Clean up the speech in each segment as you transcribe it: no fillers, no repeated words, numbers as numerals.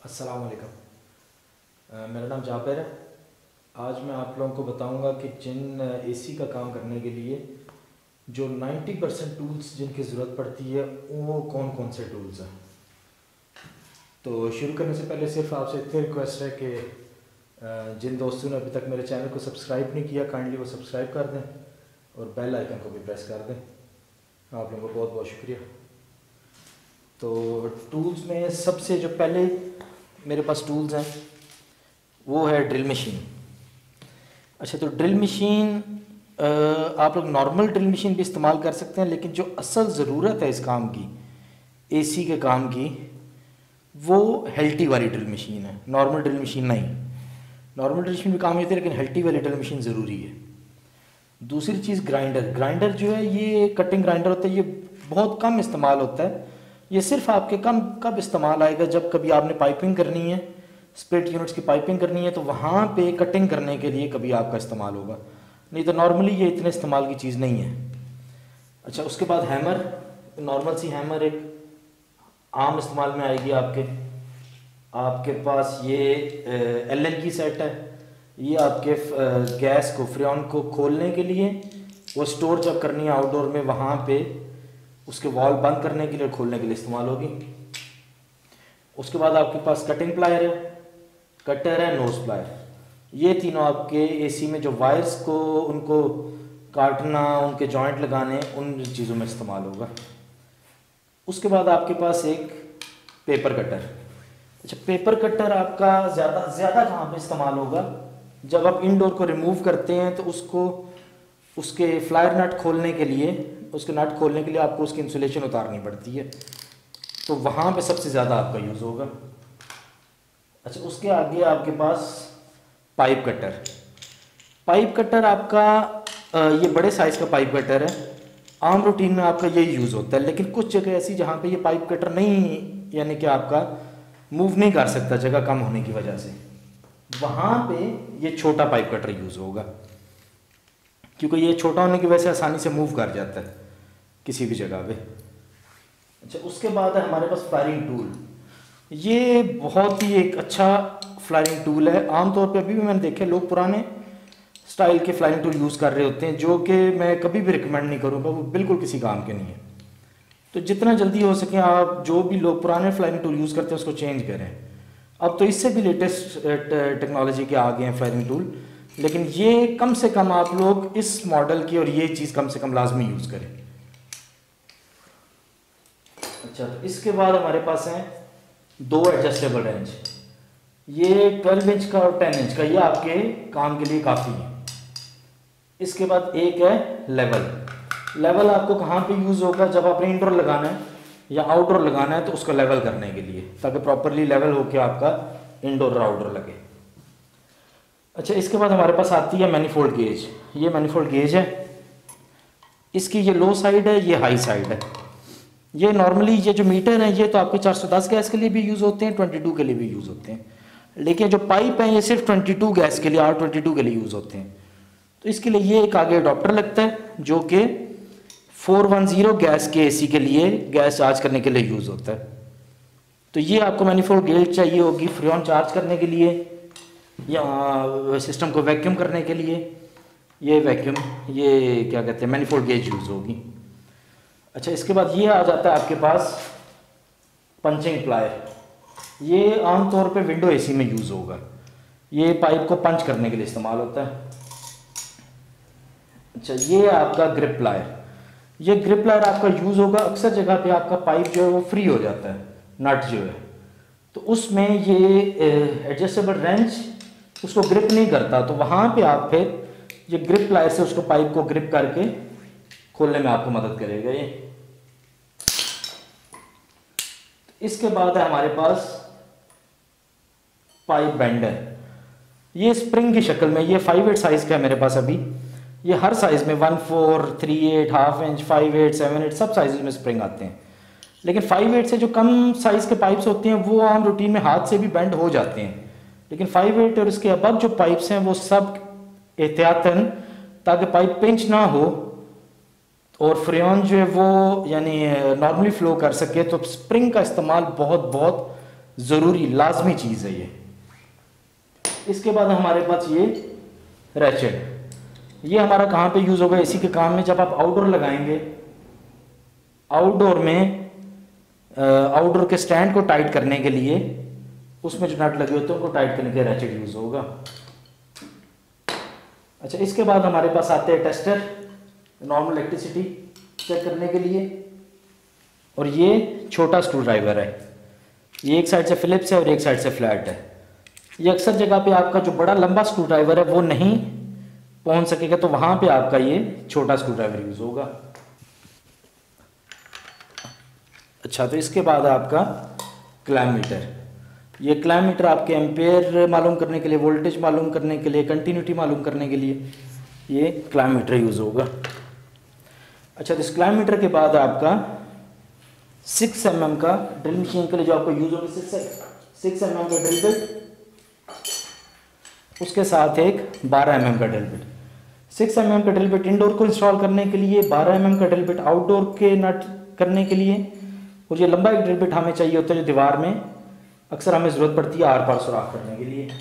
अस्सलाम वालेकुम। मेरा नाम जाबिर है। आज मैं आप लोगों को बताऊंगा कि जिन एसी का काम करने के लिए जो 90% टूल्स जिनकी ज़रूरत पड़ती है वो कौन कौन से टूल्स हैं। तो शुरू करने से पहले सिर्फ आपसे इतनी रिक्वेस्ट है कि जिन दोस्तों ने अभी तक मेरे चैनल को सब्सक्राइब नहीं किया काइंडली वो सब्सक्राइब कर दें और बेल आइकन को भी प्रेस कर दें। आप लोगों को बहुत बहुत शुक्रिया। तो टूल्स में सबसे जो पहले मेरे पास टूल्स हैं वो है ड्रिल मशीन। अच्छा, तो ड्रिल मशीन आप लोग नॉर्मल ड्रिल मशीन भी इस्तेमाल कर सकते हैं, लेकिन जो असल ज़रूरत है इस काम की, एसी के काम की, वो हेल्टी वाली ड्रिल मशीन है, नॉर्मल ड्रिल मशीन नहीं। नॉर्मल ड्रिल मशीन भी काम होती है लेकिन हेल्टी वाली ड्रिल मशीन ज़रूरी है। दूसरी चीज़ ग्राइंडर जो है ये कटिंग ग्राइंडर होता है, ये बहुत कम इस्तेमाल होता है। ये सिर्फ आपके कब इस्तेमाल आएगा जब कभी आपने पाइपिंग करनी है, स्प्लिट यूनिट्स की पाइपिंग करनी है, तो वहाँ पे कटिंग करने के लिए कभी आपका इस्तेमाल होगा, नहीं तो नॉर्मली ये इतने इस्तेमाल की चीज़ नहीं है। अच्छा, उसके बाद हैमर, नॉर्मल सी हैमर एक आम इस्तेमाल में आएगी आपके पास। ये LL की सेट है। ये आपके गैस को, फ्रियोन को खोलने के लिए, वो स्टोर जब करनी है आउटडोर में, वहाँ पे उसके वॉल बंद करने के लिए, खोलने के लिए इस्तेमाल होगी। उसके बाद आपके पास कटिंग प्लायर है, कटर है, नोज प्लायर। ये तीनों आपके एसी में जो वायर्स को उनको काटना, उनके जॉइंट लगाने, उन चीज़ों में इस्तेमाल होगा। उसके बाद आपके पास एक पेपर कटर। अच्छा, पेपर कटर आपका ज़्यादा कहाँ पे इस्तेमाल होगा? जब आप इंडोर को रिमूव करते हैं तो उसके फ्लायर नट खोलने के लिए, आपको उसकी इंसुलेशन उतारनी पड़ती है, तो वहाँ पे सबसे ज़्यादा आपका यूज़ होगा। अच्छा, उसके आगे आपके पास पाइप कटर आपका ये बड़े साइज़ का पाइप कटर है। आम रूटीन में आपका यही यूज़ होता है, लेकिन कुछ जगह ऐसी जहाँ पे ये पाइप कटर नहीं, यानी कि आपका मूव नहीं कर सकता जगह कम होने की वजह से, वहाँ पे ये छोटा पाइप कटर यूज़ होगा, क्योंकि ये छोटा होने की वजह से आसानी से मूव कर जाता है किसी भी जगह पे। अच्छा, उसके बाद है हमारे पास फ्लायरिंग टूल। ये बहुत ही एक अच्छा फ्लायरिंग टूल है। आमतौर पे अभी भी मैंने देखे लोग पुराने स्टाइल के फ्लायरिंग टूल यूज़ कर रहे होते हैं, जो कि मैं कभी भी रिकमेंड नहीं करूँगा, वो बिल्कुल किसी काम के नहीं है। तो जितना जल्दी हो सके आप जो भी लोग पुराने फ्लायरिंग टूल यूज़ करते हैं उसको चेंज करें। अब तो इससे भी लेटेस्ट टेक्नोलॉजी के आ गए हैं फ्लायरिंग टूल, लेकिन ये कम से कम आप लोग इस मॉडल की और ये चीज़ कम से कम लाजमी यूज़ करें। अच्छा, तो इसके बाद हमारे पास हैं दो एडजस्टेबल रेंज। ये 12 इंच का और 10 इंच का, ये आपके काम के लिए काफ़ी है। इसके बाद एक है लेवल आपको कहाँ पे यूज़ होगा? जब आपने इंडोर लगाना है या आउटडोर लगाना है तो उसको लेवल करने के लिए, ताकि प्रॉपरली लेवल होके आपका इंडोर और आउटडोर लगे। अच्छा, इसके बाद हमारे पास आती है मैनिफोल्ड गेज। ये मैनिफोल्ड गेज है, इसकी ये लो साइड है, ये हाई साइड है। ये नॉर्मली ये जो मीटर है ये तो आपके 410 गैस के लिए भी यूज़ होते हैं, 22 के लिए भी यूज़ होते हैं, लेकिन जो पाइप है ये सिर्फ 22 गैस के लिए, R22 के लिए यूज़ होते हैं। तो इसके लिए ये एक आगे अडॉप्टर लगता है जो कि 410 गैस के एसी के लिए गैस चार्ज करने के लिए यूज़ होता है। तो ये आपको मैनिफोल्ड गेज चाहिए होगी फ्रियोन चार्ज करने के लिए या सिस्टम को वैक्यूम करने के लिए। ये क्या कहते हैं, मैनिफोल्ड गेज यूज़ होगी। अच्छा, इसके बाद ये आ जाता है आपके पास पंचिंग प्लायर। ये आमतौर पे विंडो एसी में यूज़ होगा। ये पाइप को पंच करने के लिए इस्तेमाल होता है। अच्छा, ये आपका ग्रिप प्लायर। ये ग्रिप प्लायर आपका यूज़ होगा अक्सर जगह पे आपका पाइप जो है वो फ्री हो जाता है, नट जो है, तो उसमें ये एडजस्टेबल रेंच उसको ग्रिप नहीं करता, तो वहाँ पे आप फिर ये ग्रिप प्लायर से उसको पाइप को ग्रिप करके खोलने में आपको मदद करेगा ये। इसके बाद है हमारे पास पाइप बेंडर। ये स्प्रिंग की शक्ल में, ये 5/8 साइज का है मेरे पास अभी। ये हर साइज में 1/4, 3/8, हाफ इंच, 5/8, 7/8 सब साइज में स्प्रिंग आते हैं, लेकिन 5/8 से जो कम साइज के पाइप्स होते हैं वो आम रूटीन में हाथ से भी बेंड हो जाते हैं, लेकिन 5/8 और इसके अबव जो पाइप्स हैं वो सब एहतियातन, ताकि पाइप पिंच ना हो और फ्रेन जो है वो यानी नॉर्मली फ्लो कर सके, तो स्प्रिंग का इस्तेमाल बहुत बहुत ज़रूरी लाजमी चीज़ है ये। इसके बाद हमारे पास ये रैचेट, ये हमारा कहाँ पे यूज़ होगा एसी के काम में, जब आप आउटडोर लगाएंगे, आउटडोर में आउटडोर के स्टैंड को टाइट करने के लिए उसमें जो नट लगे होते हैं उनको टाइट करने के लिए रैचेट यूज़ होगा। अच्छा, इसके बाद हमारे पास आते हैं टेस्टर, नॉर्मल इलेक्ट्रिसिटी चेक करने के लिए, और ये छोटा स्क्रू ड्राइवर है, ये एक साइड से फिलिप्स है और एक साइड से फ्लैट है। ये अक्सर जगह पे आपका जो बड़ा लंबा स्क्रू ड्राइवर है वो नहीं पहुंच सकेगा, तो वहां पे आपका ये छोटा स्क्रू ड्राइवर यूज होगा। अच्छा, तो इसके बाद आपका क्लैम मीटर, ये क्लैम मीटर आपके एम्पेयर मालूम करने के लिए, वोल्टेज मालूम करने के लिए, कंटिन्यूटी मालूम करने के लिए ये क्लैम मीटर यूज होगा। अच्छा, तो इस क्लैम मीटर के बाद आपका 6 mm का ड्रिल मशीन के लिए जो आपको यूज होगी 6 mm का ड्रिल बिट, उसके साथ एक 12 mm का ड्रिल बिट। 6 mm का ड्रिल बिट इंडोर को इंस्टॉल करने के लिए, 12 mm का ड्रिल बिट आउटडोर के नट करने के लिए, और ये लंबा एक ड्रिल बिट हमें चाहिए होता है जो दीवार में अक्सर हमें ज़रूरत पड़ती है आर पार सुराख करने के लिए।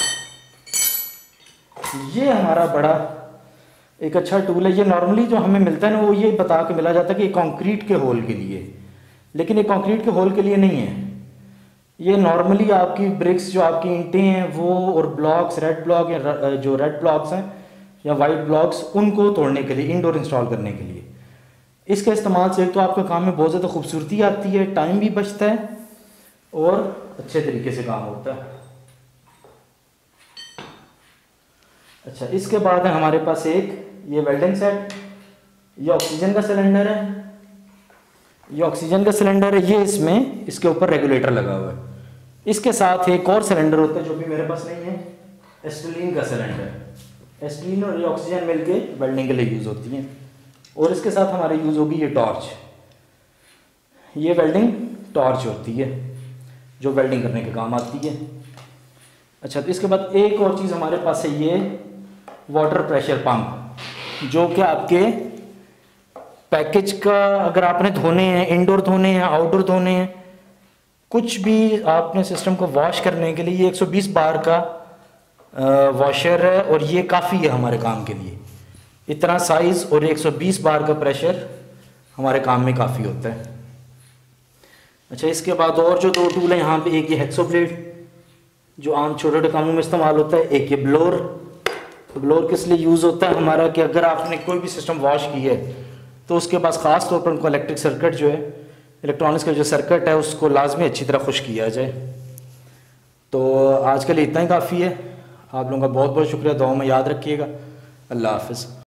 ये हमारा बड़ा एक अच्छा टूल है। ये नॉर्मली जो हमें मिलता है ना वो ये बता के मिला जाता है कि कंक्रीट के होल के लिए, लेकिन ये कंक्रीट के होल के लिए नहीं है। ये नॉर्मली आपकी ब्रिक्स जो आपकी ईंटें हैं वो, और ब्लॉक्स, रेड ब्लॉक या जो रेड ब्लॉक्स हैं या वाइट ब्लॉक्स, उनको तोड़ने के लिए, इंडोर इंस्टॉल करने के लिए। इसके इस्तेमाल से एक तो आपका काम में बहुत ज़्यादा खूबसूरती आती है, टाइम भी बचता है और अच्छे तरीके से काम होता है। अच्छा, इसके बाद है हमारे पास एक ये वेल्डिंग सेट, ये ऑक्सीजन का सिलेंडर है, ये ऑक्सीजन का सिलेंडर है, ये इसमें इसके ऊपर रेगुलेटर लगा हुआ है। इसके साथ एक और सिलेंडर होता है जो भी मेरे पास नहीं है, एस्टिलीन का सिलेंडर। एस्टिलीन और ये ऑक्सीजन मिलके वेल्डिंग के लिए यूज़ होती हैं। और इसके साथ हमारे यूज़ होगी ये टॉर्च, ये वेल्डिंग टॉर्च होती है जो वेल्डिंग करने के काम आती है। अच्छा, तो इसके बाद एक और चीज़ हमारे पास है, ये वाटर प्रेशर पंप, जो कि आपके पैकेज का अगर आपने धोने हैं, इंडोर धोने हैं, आउटडोर धोने हैं, कुछ भी आपने सिस्टम को वॉश करने के लिए, ये 120 बार का वॉशर है और ये काफ़ी है हमारे काम के लिए। इतना साइज़ और 120 बार का प्रेशर हमारे काम में काफ़ी होता है। अच्छा, इसके बाद और जो 2 टूल हैं यहाँ पे, एक ये हेक्सो ब्लेड जो आम छोटे छोटे कामों में इस्तेमाल होता है, एक ये ब्लोर। ब्लोर किस लिए यूज़ होता है हमारा, कि अगर आपने कोई भी सिस्टम वॉश की है तो उसके पास ख़ास तौर पर उनको इलेक्ट्रिक सर्किट जो है, इलेक्ट्रॉनिक्स का जो सर्किट है, उसको लाजमी अच्छी तरह खुश किया जाए। तो आज के लिए इतना ही काफ़ी है। आप लोगों का बहुत बहुत शुक्रिया, दुआ में याद रखिएगा। अल्लाह हाफ़िज़।